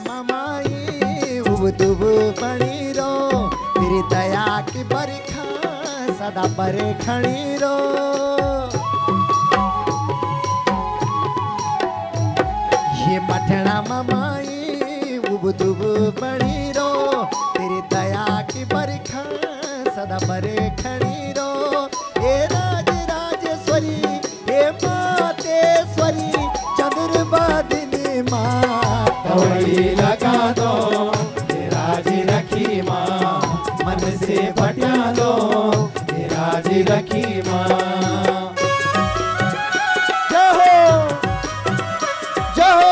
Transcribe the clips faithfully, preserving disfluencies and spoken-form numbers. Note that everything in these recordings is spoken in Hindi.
मामाई उब दुब बनी रो तेरी दया की बरखा सदा बरे खड़ी रो। ये मठना मामाई उब दुब बनी रो तेरी दया की बरखा सदा बरे खड़ी रो। ए राज राजेश्वरी हे मातेश्वरी चंद्र बदनी माँ दौड़ी लगा दो राजी रखी माँ मन से बटा दो राजी रखी माँ। जय हो जय हो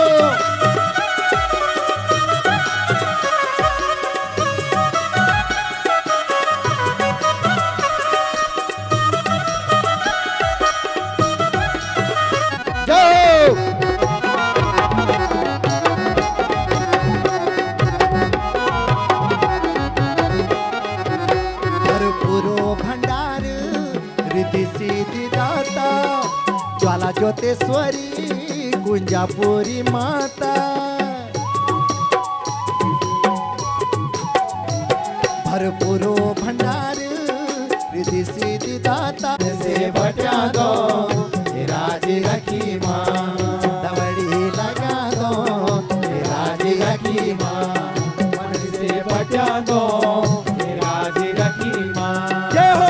ज्वाला ज्योतेश्वरी कुंजापुरी माता भरपूरो भंडार रिद्धि सिद्धि दाता से बचा दो राजी रखी माँ दवड़ी लगा दो राजी रखी माँ मन से बचा दो राजी रखी माँ। जय हो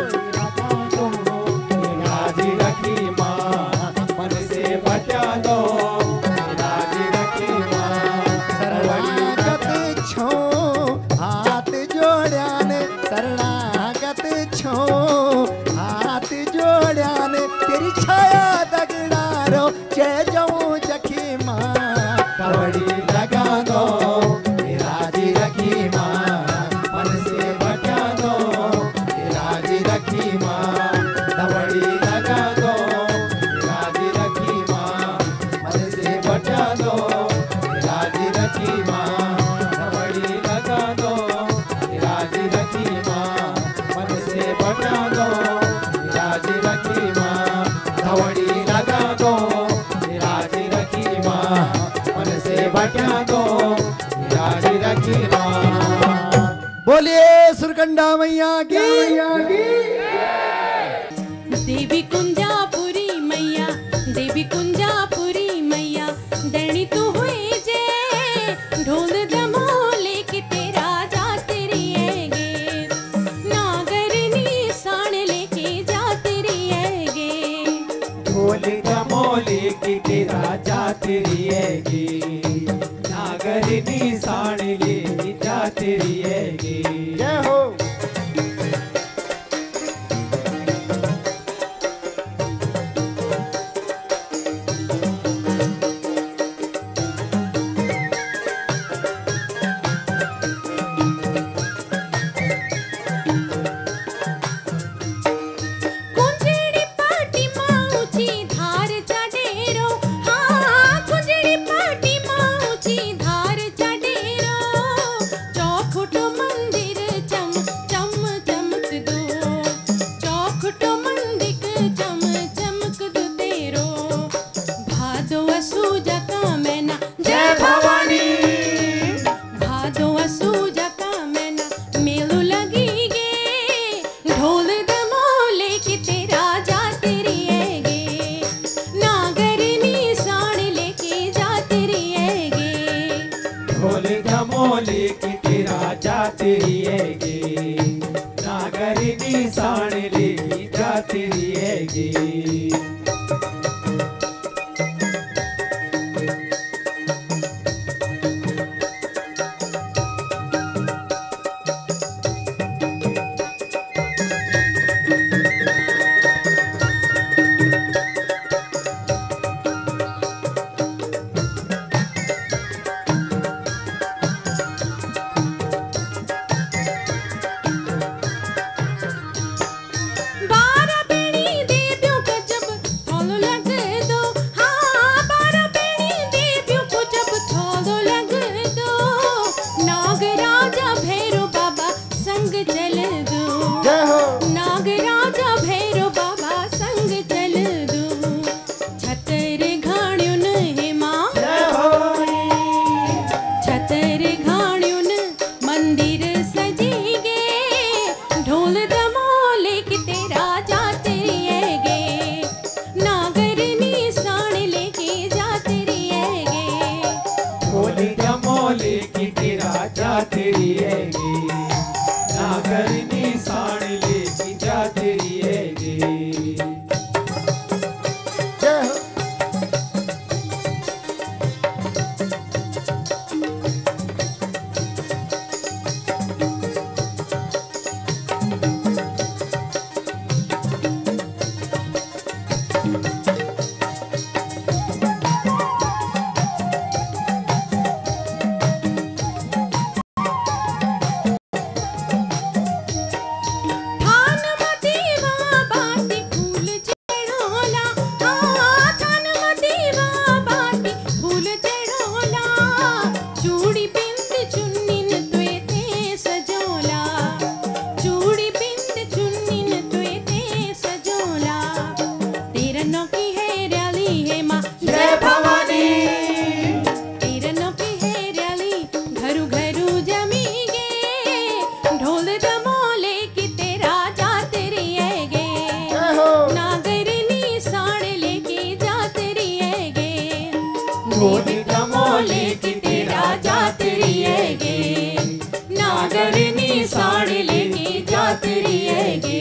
राजी रखी माँ मन से बचा दो राजी रखी माँ। शरणागत छो हाथ जोड़्याने शरणागत छो हाथ जोड़्याने तेरी छाया दगड़ारो जय जाऊं जखी माँ दौड़ी लगा दो राजी रखी माँ मन से बचा दो राजी रखी माँ। दौड़ी लगा दो राजी रखी माँ मन से बचा दो राजी रखी माँ। दौड़ी लगा दो राजी रखी माँ मन से बचा दो राजी रखी माँ। दौड़ी लगा दो राजी रखी माँ मन से बचा दो राजी रखी माँ। बोलिए सुरकंडा मैया की देवी कुंजापुरी मैया देवी कुंजापुरी मैया दैनी तू हुई जे ढोल धमोले की तेरा जाते रिएगे नागरनी साण लेके जाते रिएगे ढोल धमोले की तेरा जाते रिएगी नागरनी साण लेके जाते रिएगी। जय हो कुंजड़ी पाटी माऊची धार चढेरो हाँ कुंजड़ी पाटी माऊची धार चढेरो चौखुट मंदिर चम चम चमक दो चौखुट मंदिर चम चमक दो तेरो भादो असुजा का मैना जय भवानी भादो असुजा का मैना मेलू लगी गे ढोल दमोले की तेरा जाते रिएगे नागरनी साण लेके जाते रिएगे ढोल धमोले की तेरा जाते रिएगी नागरनी साण लेके जाते रिएगी। बारह बेड़ी देवियों का मोले की तेरा जा तेरी हैगी नागर निशान लेकी जा तेरी हैगी जय हो मोले मोले की तेरा जा तेरी हैगी नागर निशान लेकी जा तेरी हैगी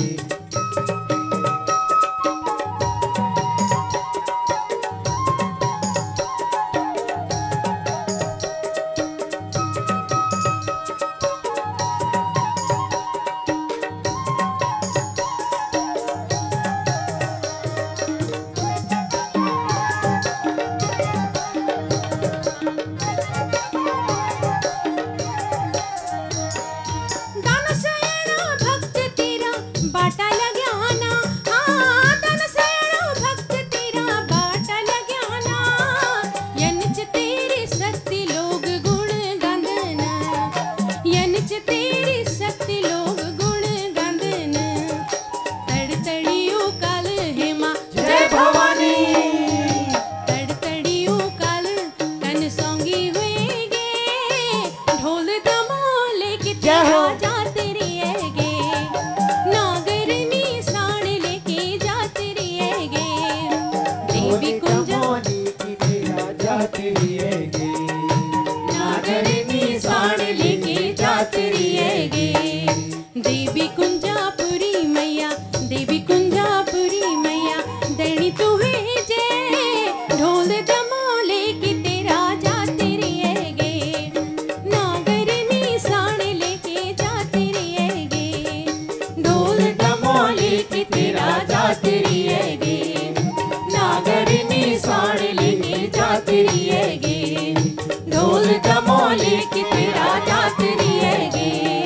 देवी कुंजापुरी मैया देवी कुंजापुरी मैया देनी तू है जय ढोल दमोले की तेरा जा तेरी हैगे नागर निशान लेके जा तेरी हैगे ढोल दमोले की तेरा जा तेरी हैगे नागर निशान लेके जा तेरी हैगे ढोल दमोले की तेरा जा तेरी हैगे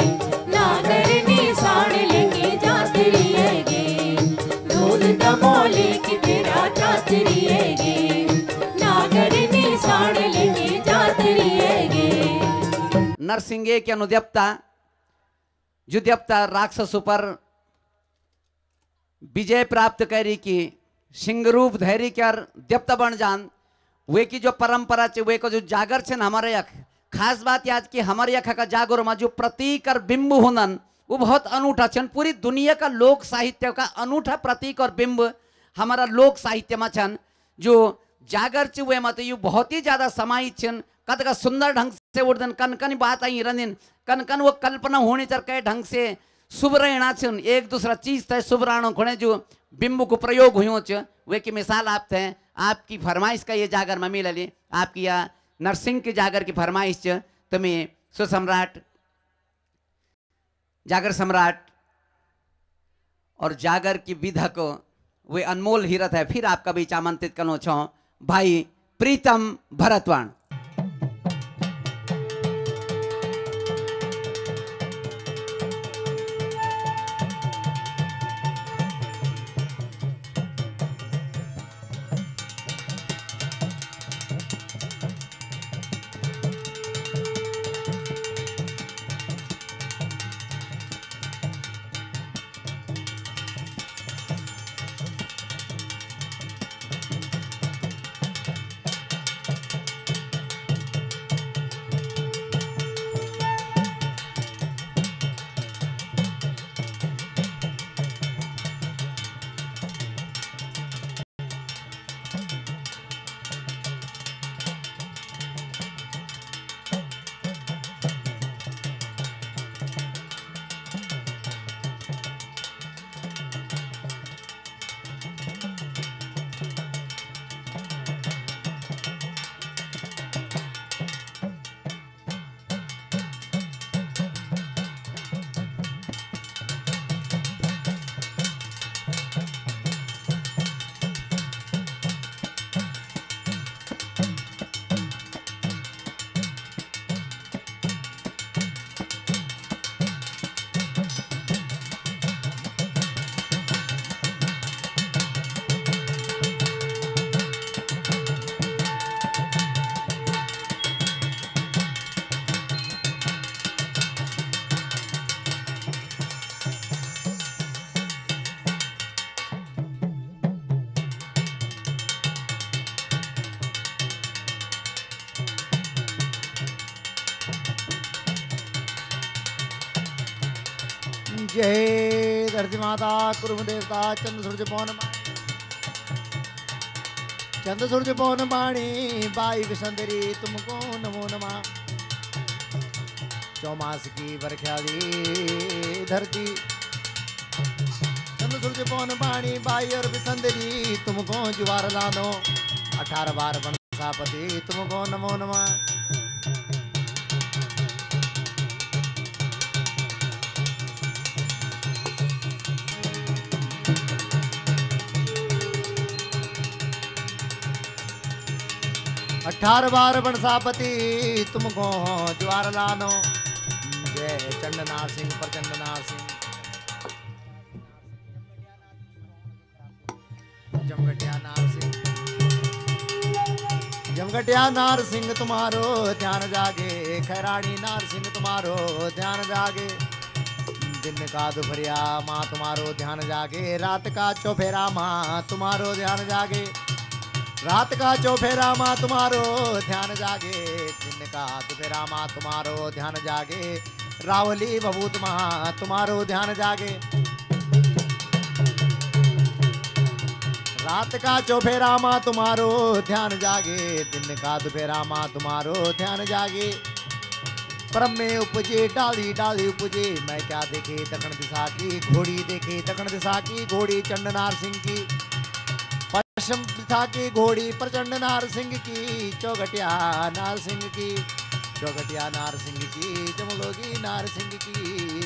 मोले की तेरा जातरी हैगे नागर निशान लेके जातरी हैगे नरसिंगे के अनुद्यप्ता जुद्यप्ता राक्षसों पर विजय प्राप्त करी की सिंह रूप धैर्य कर द्यप्ता बन जान वे की जो परंपरा चे वे को जो जागर छे हमारे यख खास बात याद की हमारे यख का जागर में जो प्रतीक और बिंब हुनन वो बहुत अनूठा छन पूरी दुनिया का लोक साहित्य का अनूठा प्रतीक और बिंब हमारा लोक साहित्य में छन जो जागर चुए मत यू बहुत ही ज्यादा समाहित छन कद का सुंदर ढंग से उर्दन कन कन बात आई रनिन कन कन वो कल्पना होने चर के ढंग से शुभ रहना छन एक दूसरा चीज थे शुभ राणो खुणे जो बिंब को प्रयोग हुई च वे की मिसाल आप थे आपकी फरमाइश का ये जागर में मिलली आपकी या नरसिंह की जागर की फरमाइश च तुम्हें सुसम्राट जागर सम्राट और जागर की विधा को वे अनमोल हीरत है फिर आपका बीच आमंत्रित करना चाहो भाई प्रीतम भरतवाण। जय धरती माता कुरुम देवता चंद्र सूर्य पवन चंद्र सूर्य पवन पाणी बाई विसंदरी तुमको नमो नमः। चौमास की बरख्याली धरती चंद्र सूर्य पवन पाणी बाई और विसंदरी तुमको जुवार लानो। अठारह बार बनसापति तुमको नमो नमः। अठारह बार बनसापति तुमको ज्वार लानो। जय चंडनार सिंह प्रचंडनार सिंह जमगटिया नार सिंह जमगटिया नार सिंह तुम्हारो ध्यान जागे। खैरानी नार सिंह तुम्हारो ध्यान जागे। दिन का दोपहरिया माँ तुम्हारो ध्यान जागे। रात का चौफेरा माँ तुम्हारो ध्यान जागे। रात का चौफेरा माँ तुम्हारो ध्यान जागे। दिन का दोपहरा माँ तुम्हारो ध्यान जागे। रावली बबूत माँ तुम्हारो ध्यान जागे। रात का चौफेरा माँ तुम्हारो ध्यान जागे। दिन का दोपहरा माँ तुम्हारो ध्यान जागे। परम में उपजे डाली डाली उपजे। मैं क्या देखे दक्षिण दिशा की घोड़ी देखे दक्षिण दिशा की घोड़ी चंडनार सिंह की। पश्चिम दिशा की घोड़ी प्रचंड नार सिंह की। चौगटिया नार सिंह की चौगटिया नार सिंह की जमलोगी नार सिंह की।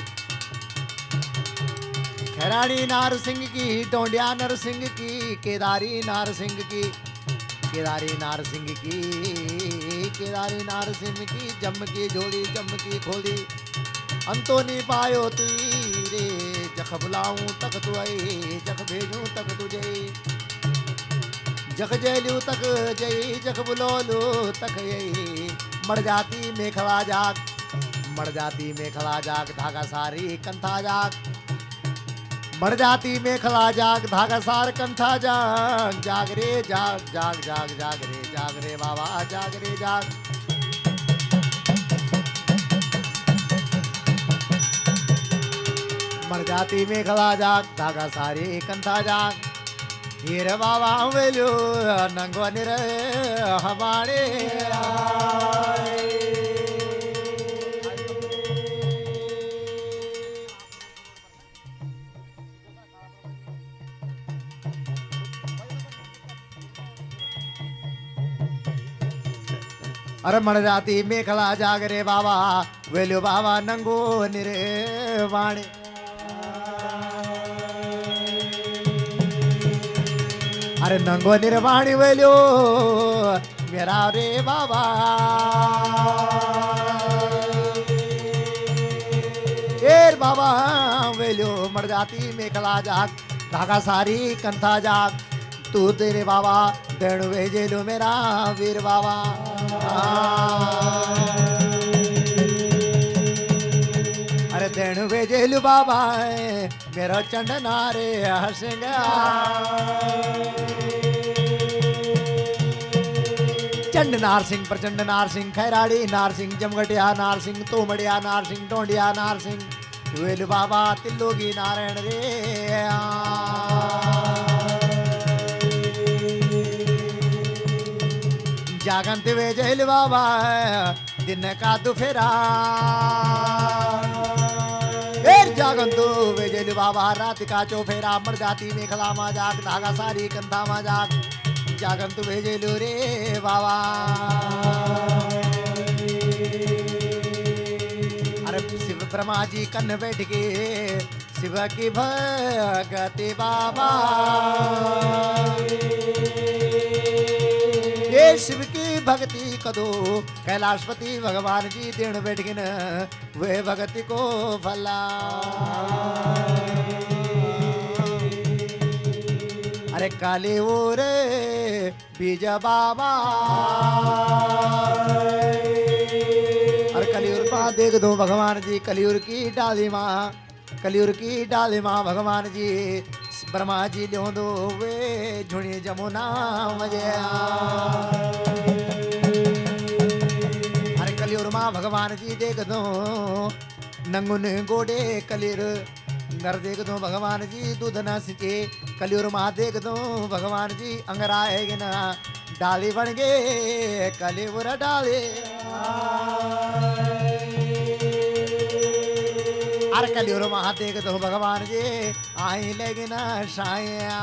खैरानी नार सिंह की टोंडिया नर सिंह की। केदारी नार सिंह की केदारी नार सिंह की केदारी नार सिंह की। जम की झोली जम की खोली अंतो नहीं पायो तुई रे। जख बुलाऊं तक तु आई जख भेजूं तक तुझे। जख जयलू तक जई जख बुलोलू तक यही। मर जाती मेखला जाग मर जाती मेखला जाग धागा सारी कंथा जाग। मर जाती मेखला जाग धागा सार कंथा जाग। जाग रे जाग जाग जाग जाग रे जाग रे बाबा जाग रे जाग। मर जाती मेखला जाग धागा सारी कंथा जाग। हीर बाबा वेलो नंगो निर हमारे अरे मर जाती मेखला जाग रे बाबा वेलो बाबा नंगो निर वाणे। अरे नंगो निर्वाणी वेलो मेरा रे बाबा। एर बाबा वेलो मर जाती मेखला जाग धागा सारी कंथा जाग। तू तेरे बाबा देण वेजे लो मेरा वीर बाबा। अरे देण वेजे लो बाबा मेरा चंडनारे हसिंगा। चंड नार सिंह प्रचंड नार सिंह खैराड़ी नार सिंह जमगटिया नार सिंह तोमड़िया नार सिंह टोंडिया नार सिंह वेल बाबा तिल्लोगी नारायण रे। जागंत वे जैल बाबा दिन का दुफेरा। जागंतु वे जैल बाबा रात का चौफेरा। मर जाती मेखला मा जाग धागा सारी कंधा मा जाग। जागंतु वे जैलू रे बाबा। अरे शिव ब्रह्मा जी कन्न बैठ के शिव की भगति बाबा। ये शिव की भक्ति कदो कैलाशपति भगवान जी देण बैठ के न वे भक्ति को फला। अरे काले ओर बीज बाबा। अरे कलियुर माँ देख दो भगवान जी कलियुर की डाली माँ कलियुर की डाली माँ भगवान जी। ब्रह्मा जी लो दो वे झुणी जमुना मजे। अरे कलियुर माँ भगवान जी देख दो नंगुन गोडे कलियुर नर देख दो भगवान जी दूध न सिंचे कलियुर माँ देख दो भगवान जी अंगराए ना डाली बन गए कलियुर डाले अरे कलियुर माँ देख दो भगवान जी आई लेगी ना साया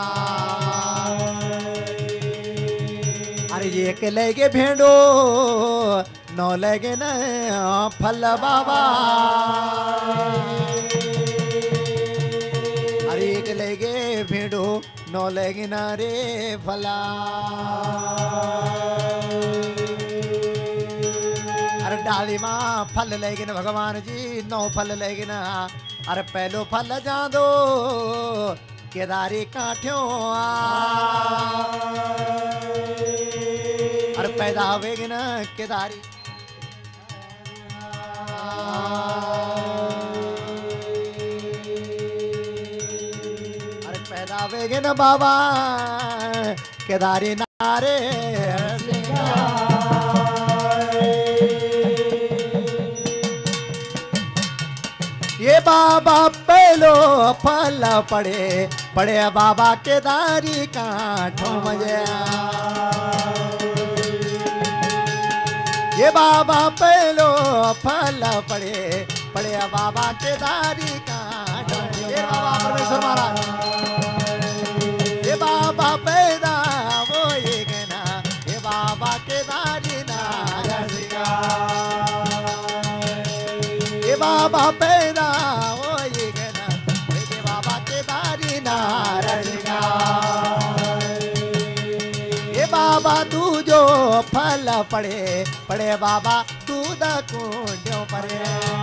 अरे ये के लेगे भेड़ो नौ लेगे न फल बाबा अरे एक लेगे भेड़ो नौ लेगे न रे फला अरे डाली माँ फल लेगे न भगवान जी नौ फल लेगे न अरे पहलो फल जा दो केदारी काठ्यों अरे पैदा होवेगी ना केदारी अरे पैदा होवेगी ना बाबा केदारी नारे ये बाबा पहलो फल पड़े पड़े बाबा केदारी काठों मजे ये बाबा पहलो फल पड़े पड़े बाबा केदारी काठों ये बाबा परमेश्वर महाराज ये बाबा पैदा वो ये कहना ये बाबा केदारी नारसिका ये बाबा पैदा वो ये कहना ये बाबा केदारी नारसिका ये बाबा तू जो फल पड़े पड़े बाबा दूध कुंडों पड़े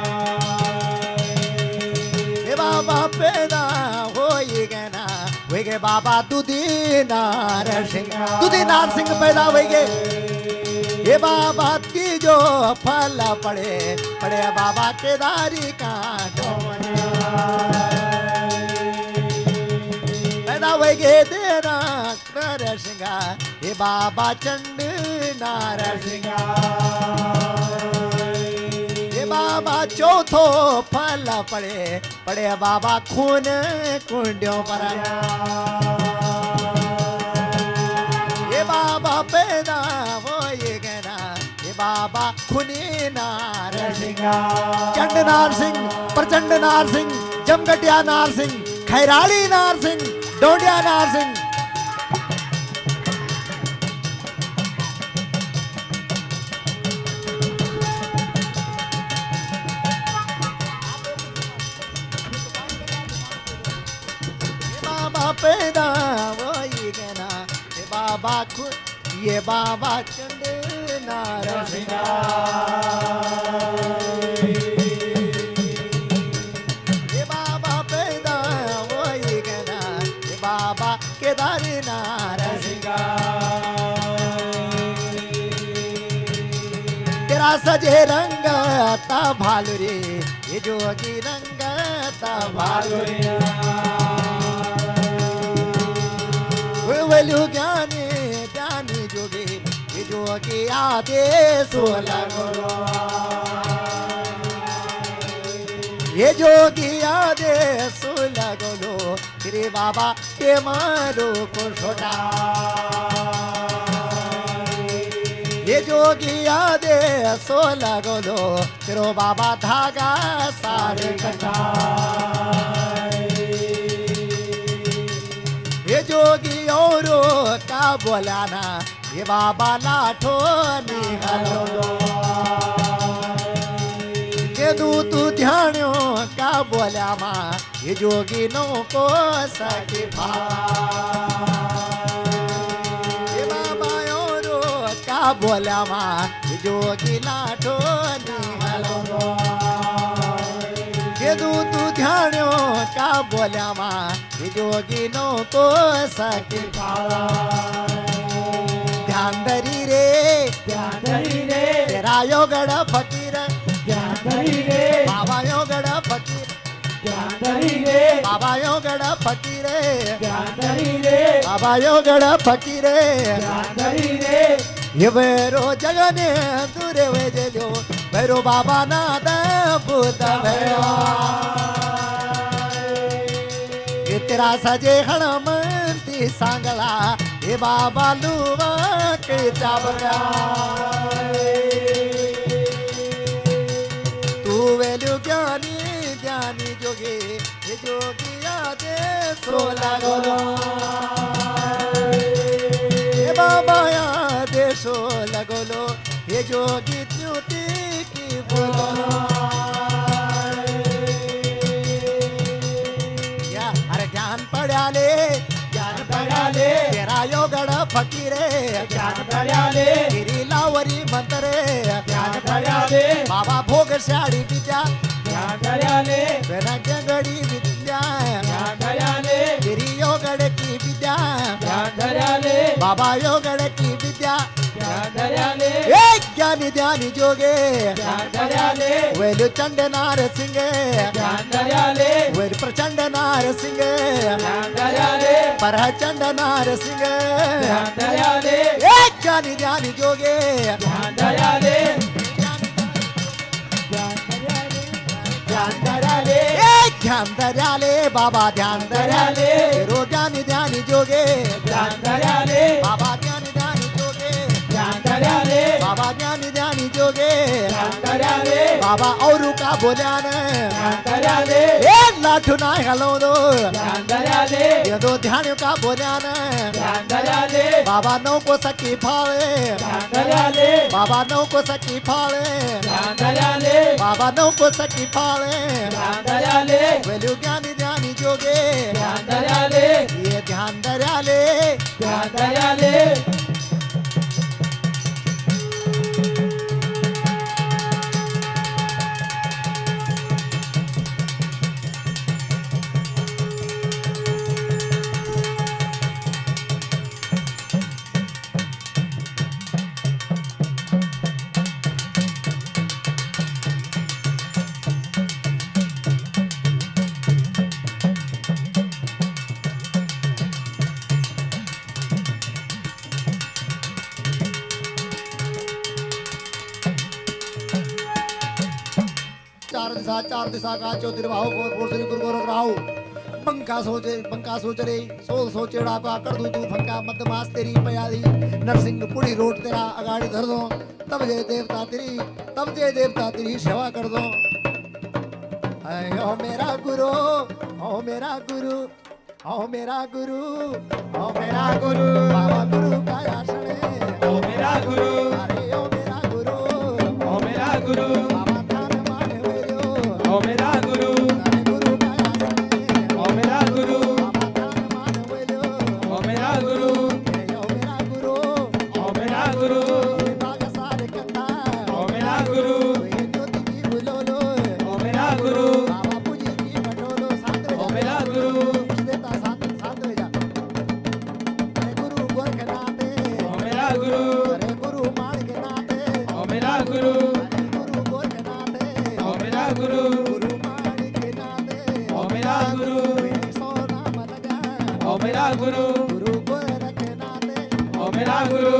ये बाबा पैदा हो ये कहना वे के बाबा दूधी नार सिंह दूधी नार सिंह पैदा हुए गे ये बाबा की जो फल पड़े पड़े बाबा केदारी काठों पैदा हुए गे तेरा नर सिंह ये बाबा चंड नार सिंह ये बाबा चौथो फल पड़े पड़े बाबा खून कुंडियों पर ये बाबा पैदा वो ये कहना ये बाबा खुनी नार सिंह चंड नार सिंह प्रचंड नार सिंह जमगटिया नार सिंह खैराली नार सिंह डोडिया नार सिंह पैदा वो ये कहना ये बाबा खुद ये बाबा चंड नार सिंह ये बाबा पैदा वो ये कहना ये बाबा केदारी नार सिंह तेरा सजे रंग ता भालुरी ये जोगी रंग ता भालुरी वेलु ज्ञानी ज्ञानी जोगी ये जोगी आदेश लगो ये जोगी आदेश लगो तेरे बाबा के मारो को छोटा ये जोगी आदेश लगो तेरो बाबा धागा सारे कटा ये जोगी औरो का बोलाना ये बाबा लाठो निकालो ये दू तू ध्यानो का बोला माँ ये जोगी नो को सके भा ये बाबा औरो का बोला माँ ये जोगी लाठो निकालो ये दू तू ध्यानो का बोला माँ ये जोगी नो को सके ध्यान धरी रे ध्यान धरी रे तेरा योगड़ फकीर ध्यान धरी रे बाबा योगड़ फकीर ध्यान धरी रे बाबा योगड़ फकीर ध्यान धरी रे बाबा योगड़ फकीर ध्यान धरी रे ये भैरो जगने दूरे वे जो भैरो बाबा नाद भूत भैरो तेरा सजे हनुमंती सांगला हे बाबा लुवा के चाबरा तू वेलु ज्ञानी ज्ञानी जोगे हे जोगिया दे सोला गोलो हे बाबा या दे सोला गोलो हे जोगी त्युति की बोलो या अरे ज्ञान पड्याले ज्ञान पड्याले तेरा योगड फकीरे ज्ञान पड्याले गिरी लावरी मंतरे ज्ञान पड्याले बाबा भोग शाडी विद्या ज्ञान पड्याले गडी विद्या ज्ञान पड्याले गिरी योगड की विद्या ज्ञान पड्याले बाबा योगड की विद्या ज्ञान पड्याले एक ज्ञानी ध्यानी जोगे ज्ञान पड्याले वेलु चंड नारसिंह ज्ञान पड्याले वेलु प्रचंड नारसिंह ज्ञान पड्याले परचंड नारसिंह ज्ञान पड्याले एक ज्ञानी ध्यानी जोगे ज्ञान पड्याले ज्ञान पड्याले एक ध्यान धर्याले बाबा ध्यान धर्याले रो ज्ञानी ध्यानी जोगे ज्ञान पड्याले बाबा ज्ञानी ध्यानी जोगे ज्ञान पड्याले बाबा ज्ञानी ध्यानी जोगे ज्ञान पड्याले बाबा औरू का बोल्यान ज्ञान पड्याले ए लाठू ना हलो दो ज्ञान पड्याले ये दो ध्यान का बोल्यान ज्ञान पड्याले बाबा नौ को सकी फाळे ज्ञान पड्याले बाबा नौ को सकी फाळे ज्ञान पड्याले बाबा नौ को सकी फाळे ज्ञान पड्याले वेलु ज्ञानी ध्यानी जोगे ज्ञान पड्याले ये ध्यान धर्याले ज्ञान पड्याले चार दिशा चार दिशा का ज्योतिर्बाहु फोर फोर श्री गुरु गोरख राहु बंका सोचे बंका सोच रे सोल सोचेड़ा का कर दू तू फंका मध्यमास तेरी पयाली नरसिंह पुड़ी रोड तेरा अगाड़ी धर दो तब जय देवता तेरी तब जय देवता तेरी सेवा कर दो हाय ओ मेरा गुरु ओ मेरा गुरु ओ मेरा गुरु ओ मेरा गुरु बाबा गुरु का आसन है ओ मेरा गुरु अरे ओ मेरा गुरु ओ मेरा गुरु बाबा थान मान वेलो ओ मेरा गुरु अरे गुरु का आसन है ओ मेरा गुरु बाबा थान मान वेलो ओ मेरा गुरु ओ मेरा गुरु ओ मेरा गुरु भाग सारे कंधा ओ मेरा गुरु ये ज्योति की बुलोलो ओ मेरा गुरु बाबा पूजी की बटोलो साथ ओ मेरा गुरु देता साथ साथ जा अरे गुरु गोरखनाथ ओ मेरा गुरु अरे गुरु मान के नाथ ओ मेरा गुरु अरे गुरु गोरखनाथ ओ मेरा गुरु गुरु मान के नाथ ओ मेरा गुरु सोना मन जा ओ मेरा गुरु गुरु गोरखनाथ ओ मेरा गुरु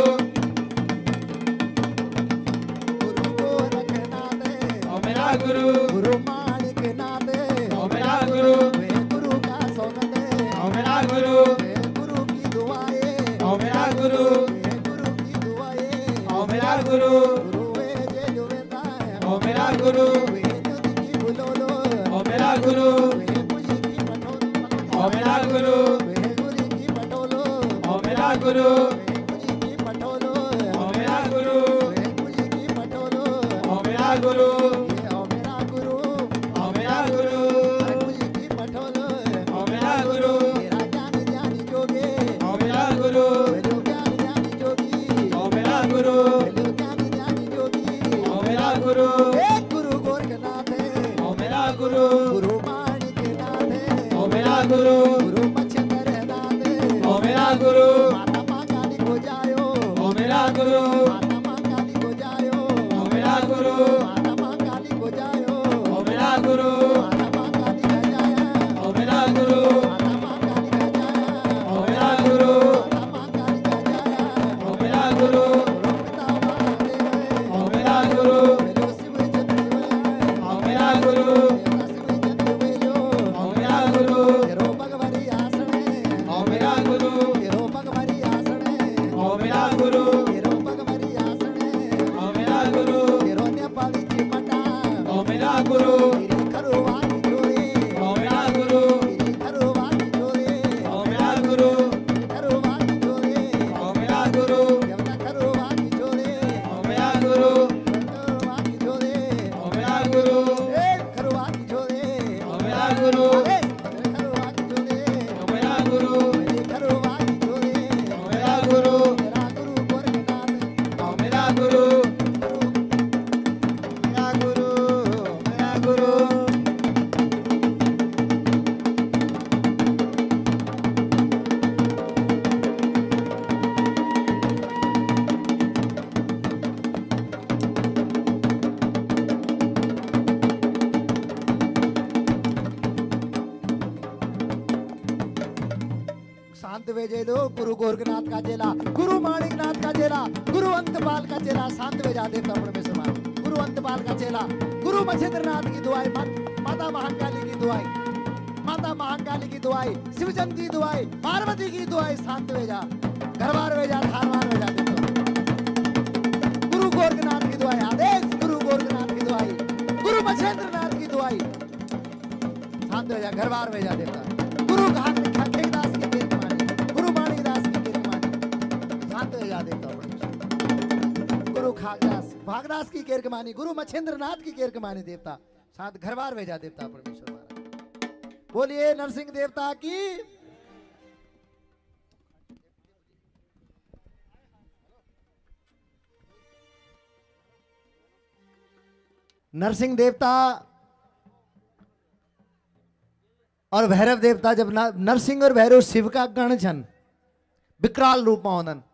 गुरु गोरखनाथ ओ मेरा गुरु गुरु मान के नाथ ओ मेरा गुरु वे गुरु का सोना दे ओ मेरा गुरु वे गुरु की दुआएं ओ मेरा गुरु वे गुरु की दुआएं ओ मेरा गुरु गुरु वे जय जुवेता ओ मेरा गुरु वे ज्योति की बुलोलो ओ मेरा गुरु वे पूजी की पटोलो ओ मेरा गुरु वे गुरु की पटोलो ओ मेरा गुरु वे पूजी की पटोलो ओ मेरा गुरु वे पूजी की पटोलो ओ मेरा गुरु ये ओ मेरा गुरु ओ मेरा गुरु वे पूजी की पटोलो ओ मेरा गुरु तेरा ज्ञानी ज्ञानी जोगे ओ मेरा गुरु वे जो ज्ञानी ज्ञानी जोगी ओ मेरा गुरु वे जो ज्ञानी ज्ञानी जोगी ओ मेरा गुरु एक गुरु गोरखनाथ ओ मेरा गुरु गुरु माणिक नाथ ओ मेरा गुरु गुरु मच्छंदर नाथ ओ मेरा गुरु माता मां काली को जायो ओ मेरा गुरु माता मां काली को जायो ओ मेरा गुरु माता मां काली को जायो ओ मेरा गुरु माता मां काली का जाया ओ मेरा गुरु माता मां काली का जाया ओ मेरा गुरु माता मां काली का जाया ओ मेरा गुरु पिता महादेव ओ मेरा गुरु मेरे शिव चंद्र ओ मेरा गुरु देवता शिव चंद्र वेलो ओ मेरा गुरु तेरो भगवानी शांत वेजे लो गुरु गोरखनाथ का चेला, गुरु माणिकनाथ का चेला, गुरु अंतपाल का चेला, शांत वेजा देवता परमेश्वर मान, गुरु अंतपाल का चेला, गुरु मच्छेंद्रनाथ की दुआई, माता महाकाली की दुआई, माता महाकाली की दुआई, शिवचंद की दुआई, पार्वती की दुआई, शांत वेजा, घरवार वेजा, धारवार वेजा देवता, गुरु गोरखनाथ की दुआई, आदेश गुरु गोरखनाथ की दुआई, गुरु मच्छेंद्रनाथ की दुआई, शांत वेजा, घरवार वेजा देवता, गुरु खाकेदास की कीर्ति मानी, गुरु माणिकदास की कीर्ति मानी, शांत वेजा देवता, गुरु खाकदास भागदास की कीर्ति मानी, गुरु मच्छेंद्रनाथ की कीर्ति मानी देवता, शांत घरवार वेजा देवता परमेश्वर महाराज। बोलिए नरसिंह देवता की। नरसिंह देवता और भैरव देवता, जब नरसिंह और भैरव शिव का गण छन, विकराल रूप में होनन,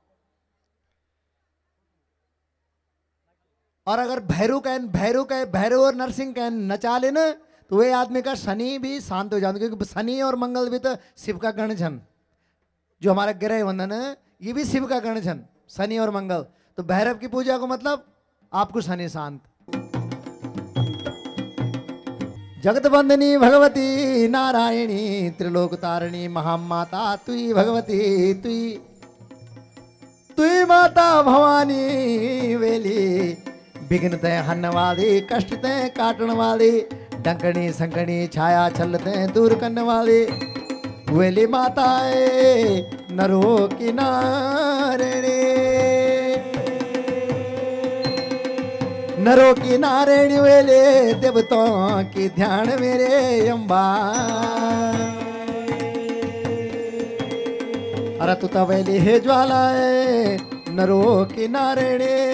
और अगर भैरव कहन भैरव कह भैरव और नरसिंह कहन नचा लेना तो वे आदमी का शनि भी शांत हो जाता, क्योंकि शनि और मंगल भी तो शिव का गण छन। जो हमारा ग्रह वंदन है ये भी शिव का गण छन, शनि और मंगल। तो भैरव की पूजा को मतलब आपको शनि शांत। जगत बंदनी भगवती नारायणी त्रिलोक तारिणी महामाता तुई भगवती तुई तुई माता भवानी वेली, विघ्न ते हन्न वाली, कष्ट ते काटन वाली, डंकनी संकनी छाया छल ते दूर करने वाली, वेली माताए नरो किनारे नरो किनारे वेले देवतों की ध्यान मेरे अम्बा। अरे तू तवेली है ज्वालाए नरो किनारे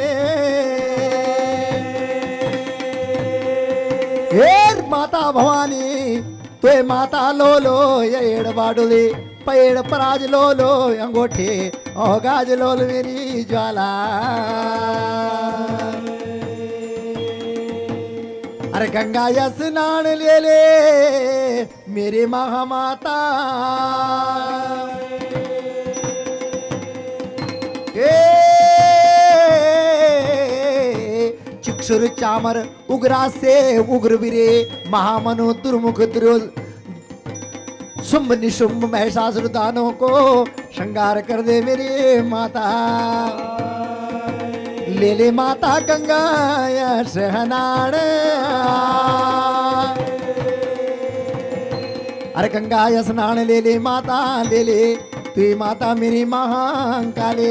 हेर माता भवानी तुए माता लो लो येड़ बाडुली पेड़ पराज लो लो अंगूठे ओ गाज लो लो मेरी ज्वाला। अरे गंगा या स्नान ले ले मेरी महामाता, चिक्षुर चामर उग्रा से उग्र वीरे महामनु दुर्मुख दुर्योध शुंभ निशुंभ महिषासुर दानों को श्रृंगार कर दे मेरी माता। ले ले माता गंगा या सहनाड़, अरे गंगा या स्नान ले ले माता ले ले तुई माता मेरी महाकाले।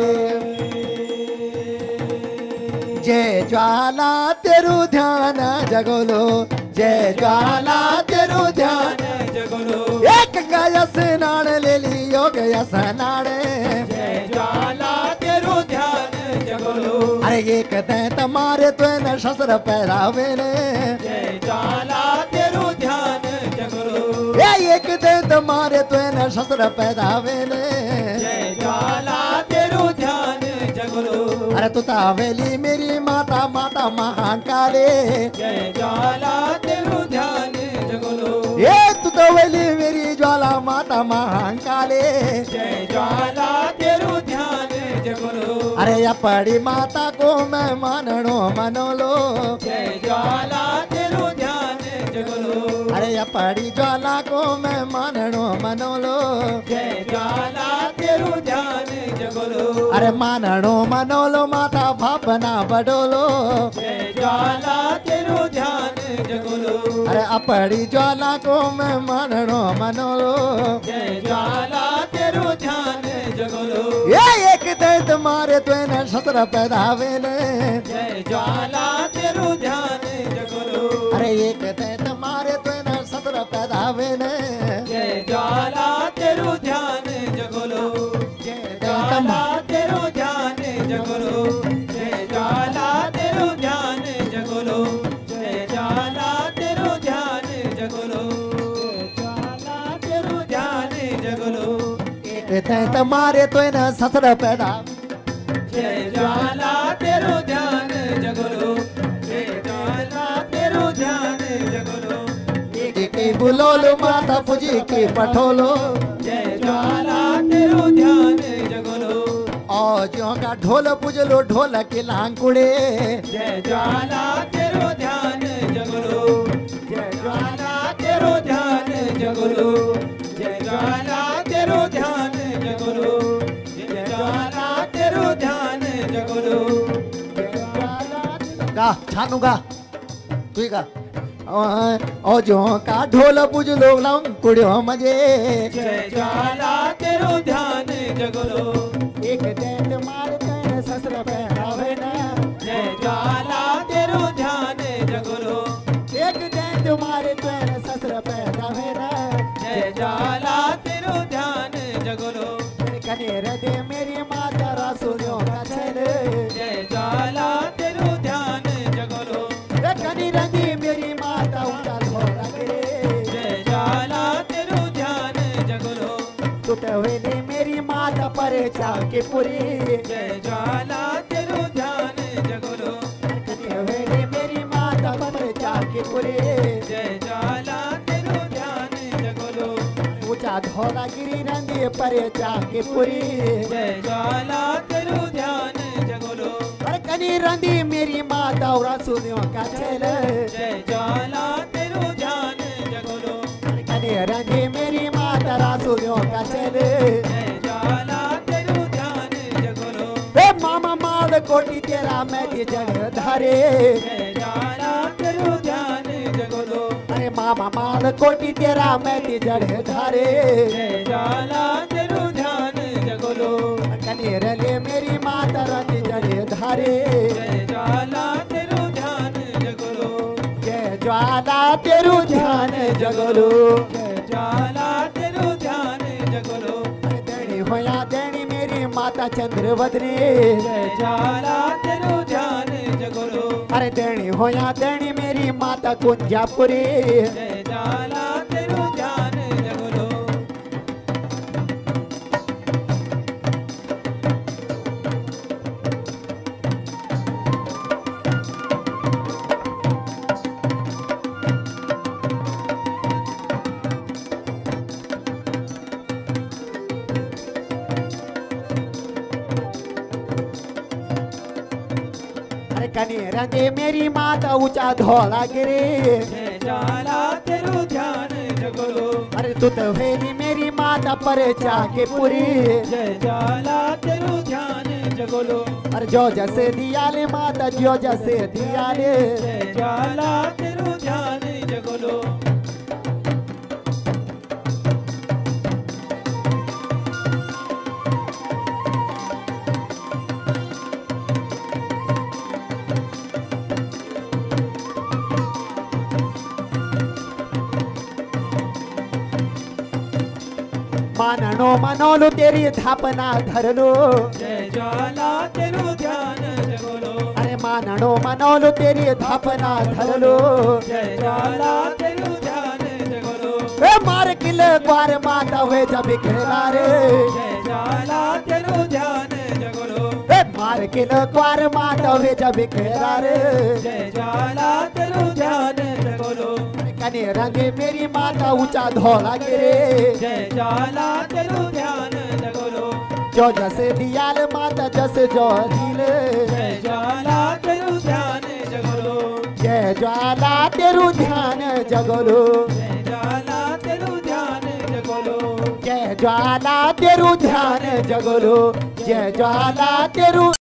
जय ज्वाला तेरू ध्यान जगोलो, जय ज्वाला तेरू ध्यान जगोलो, एक गंगा या स्नान ले ली योग या स्नान, जय ज्वाला तेरू ध्यान जगोलो। अरे एक दे तुम्हारे तो न शस्त्र पहरावे ने, जय ज्वाला तेरू ध्यान जगोलो। ये एक दे तुम्हारे तो न शस्त्र पहरावे ने, जय ज्वाला तेरू ध्यान जगोलो। अरे तू तावेली मेरी माता माता महाकाले, जय ज्वाला तेरू ध्यान जगोलो। ये तू तावेली मेरी ज्वाला माता महाकाले, जय ज्वाला तेरू ध्यान जगोलो। अरे या पड़ी माता को मैं माननो मनोलो, जय ज्वाला तेरू ध्यान जगोलो। अरे या पड़ी ज्वाला को मैं माननो मनोलो, जय ज्वाला तेरू ध्यान जगोलो। अरे माननो मनोलो माता भावना बडोलो, जय ज्वाला तेरू ध्यान जगोलो। अरे अपड़ी ज्वाला को मैं माननो मनोलो, जय ज्वाला तेरू ध्यान जगोलो। ये एक दे तुम्हारे तो न शस्त्र पैदावे ने, जय ज्वाला तेरू ध्यान जगोलो। अरे एक दे तुम्हारे तो न शस्त्र पैदावे ने, जय ज्वाला तेरू ध्यान जगोलो। जय ज्वाला तेरू ध्यान जगोलो। जय ज्वाला तेरू ध्यान जगोलो। जय ज्वाला तेरू ध्यान जगोलो। जय ज्वाला तेरू ध्यान जगोलो। एक दे तुम्हारे तो न शस्त्र पैदा, जय ज्वाला तेरू ध्यान जगोलो। जय ज्वाला तेरू ध्यान जगोलो। एक की बुलोलो माता पूजी की पठोलो, जय ज्वाला का ढोल पुजलो ढोल के लांकुड़े जय ज्वाला तेरो ध्यान जगलो जय ज्वाला तेरो ध्यान जगलो जय ज्वाला तेरो ध्यान जगलो जय ज्वाला तेरो ध्यान जगलो जय ज्वाला गा छानू गा तू गा ओ जो का ढोल पुजलो लांकुड़े मजे जय ज्वाला तेरो ध्यान जगलो एक दैत मारते शस्त्र पहनावे ना जय ज्वाला तेरो ध्यान जगलो एक दैत मारते शस्त्र पहनावे ना जय ज्वाला तेरो ध्यान जगलो कनेर दे मेरी माता रसोलियों का छल जय ज्वाला तेरो ध्यान जगलो कनी रंगी मेरी माता ऊंचा धोला गिरे जय ज्वाला तेरो ध्यान जगलो टूटे हुए मेरी माता पर चाके पूरी जय ज्वाला तेरो ध्यान जगलो कनी हुए मेरी माता पर चाके पूरी जय ज्वाला तेरो ध्यान जगलो ऊंचा धोला गिरी रंगी पर चाके पूरी जय ज्वाला तेरो ध्यान जगलो अरे कनी रंगी मेरी माता और रसोलियों का छल जय ज्वाला तेरो ध्यान जगलो कनी रंगी मेरी माता रसोलियों का छल जय ज्वाला तेरो ध्यान जगलो ए मामा माल कोटी तेरा मैं की जगह धारे जय ज्वाला तेरो ध्यान जगलो अरे मामा माल कोटी तेरा मैं की जगह धारे जय ज्वाला तेरो ध्यान जगलो कनेर ले मेरी माता रंग जगह धारे जय ज्वाला तेरो ध्यान जगलो जय ज्वाला तेरू ध्यान जगलो जय ज्वाला तेरो ध्यान जगलो अरे देणी होया देणी मेरी माता चंद्रवदनी जय ज्वाला तेरो ध्यान जगलो अरे देणी होया देणी मेरी माता कुंजापुरी जय ज्वाला तेरो ध्यान जगलो अरे कनेर दे मेरी माता ऊंचा धोला गिरे जय ज्वाला तेरो ध्यान जगलो अरे तू तो वेली मेरी माता पर चाके पूरी जय ज्वाला तेरो ध्यान जगलो अरे जो जैसे दियाले माता जो जैसे दियाले जय ज्वाला तेरो ध्यान जगलो माननो मनोलू तेरी धापना धरलो जय ज्वाला तेरो ध्यान जगलो अरे माननो मनोलू तेरी धापना धरलो जय ज्वाला तेरो ध्यान जगलो ए मार किले द्वार माता हुए जब खेला रे जय ज्वाला तेरो ध्यान जगलो ए मार किले द्वार माता हुए जब खेला रे जय ज्वाला तेरो ध्यान जगलो कने रंगे मेरी माता ऊंचा धोला गिरे जय ज्वाला तेरो ध्यान जगलो जो जैसे दियाल माता जैसे जो दिल जय ज्वाला तेरो ध्यान जगलो जय ज्वाला तेरू ध्यान जगलो जय ज्वाला तेरो ध्यान जगलो जय ज्वाला तेरू ध्यान जगलो जय ज्वाला तेरू